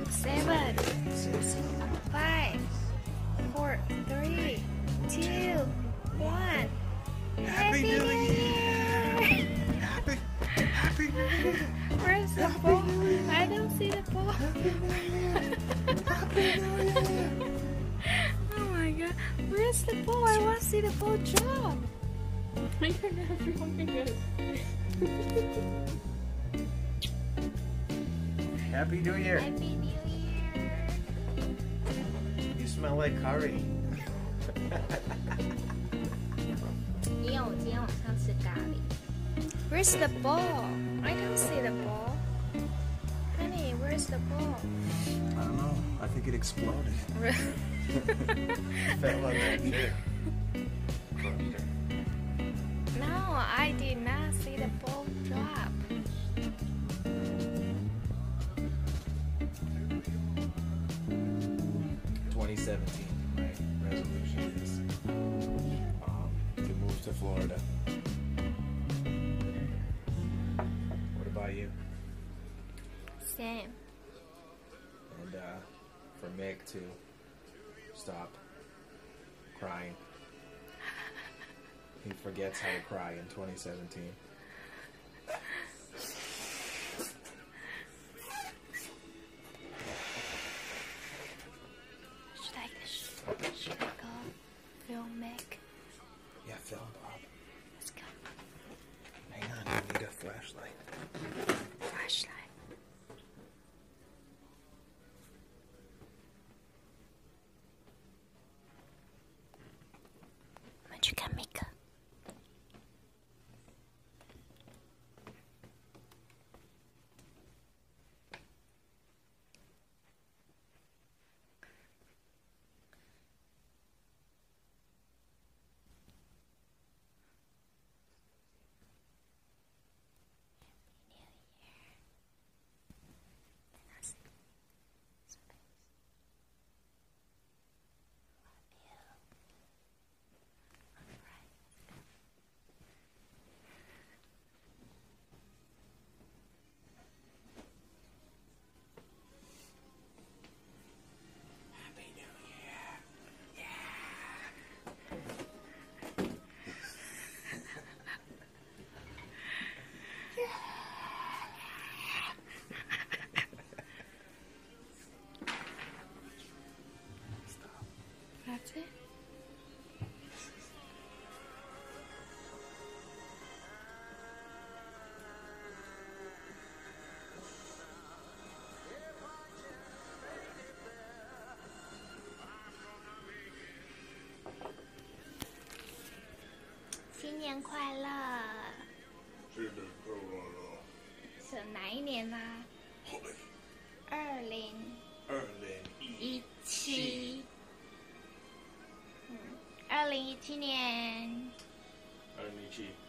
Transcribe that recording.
7, 5, 4, 3, 2, 1. Happy New Year! Happy New Year! Where's the ball? I don't see the ball. Happy New Year! Oh my god. Where's the ball? I want to see the ball drop. You're never going good. Happy New Year! Happy New Year. You smell like curry. 一样，我今天晚上吃咖喱。 Where's the ball? I don't see the ball. Honey, where's the ball? I don't know. I think it exploded. Fell on that chick. No, I did not see the ball drop. My resolution is to move to Florida. What about you? Same. And for Mick to stop crying. He forgets how to cry in 2017. Should I go film Mick? Yeah, film Bob. Let's go. Hang on, I need a flashlight. Flashlight.我们去看 Mick。 Happy New Year. That's it. 新年快乐！是哪一年呢？2017。2017年。 2017。